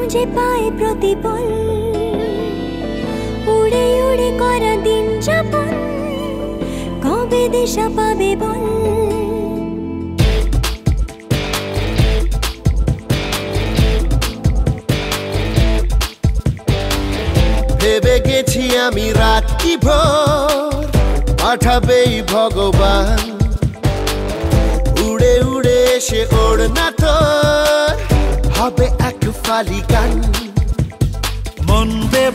খুঁজে পায় প্রতিপল উড়ে উড়ে করা দিন যাপন কবে দিশা পাবে বল ভেবে গেছি আমি রাত্রি ভোর পাঠাবেই ভগবান উড়ে উড়ে এসে ওড়না তোর হবে এক ফালি গান মন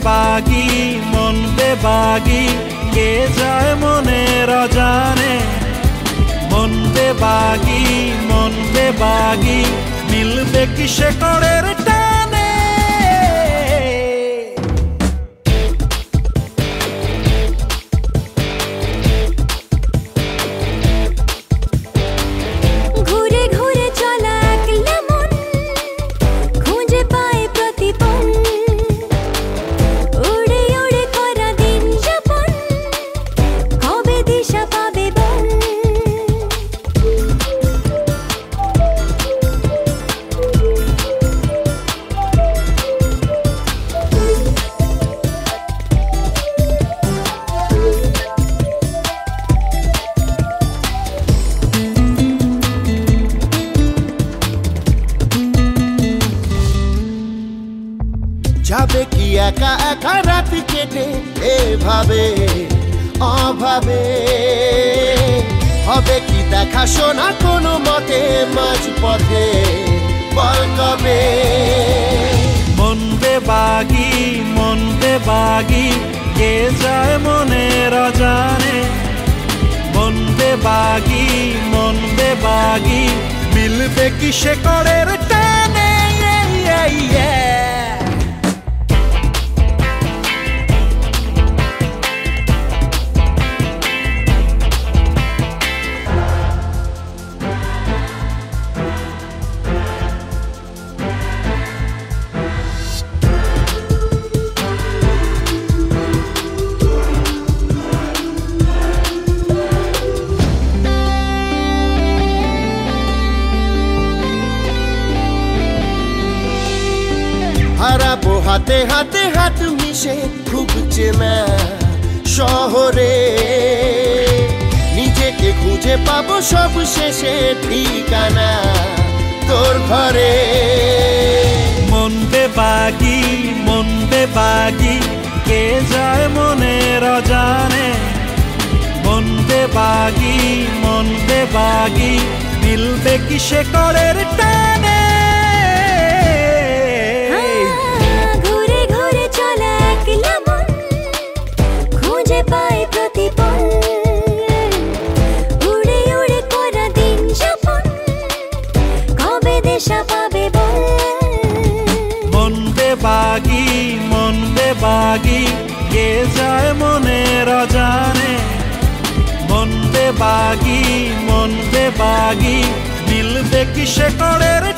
বেবাগি কে যায় মনের অজানে মন বেবাগি মিলবে কি শেকড়ের টানে ঘুরে ঘুরে চলা একলা মন খুঁজে পায় প্রতিপল উড়ে উড়ে করা দিন যাপন কবে দিশা পাবে বল যাবে কি একা একা রাত কেটে এভাবে অভাবে হবে কি দেখা শোনা কোনো মতে মাঝ পথে বল কবে মন বেবাগি কে যায় মনের অজানে মন বেবাগি মিলবে কি শেকড়ের টানে হারাবো হাতে হাতে হাত মিশে খুব চেনা শহরে নিজেকে খুঁজে পাবো সব শেষে ঠিকানা তোর ঘরে মন বেবাগি কে যায় মনের অজানে মন বেবাগি মিলবে কি শেকড়ের টানে ঘুরে ঘুরে চলা একলা মন খুঁজে পায় প্রতিপল উড়ে উড়ে করা দিন যাপন কবে দিশা পাবে বল মন বেবাগি কে যায় মনের অজানে মন বেবাগি মিলবে কি শেকড়ের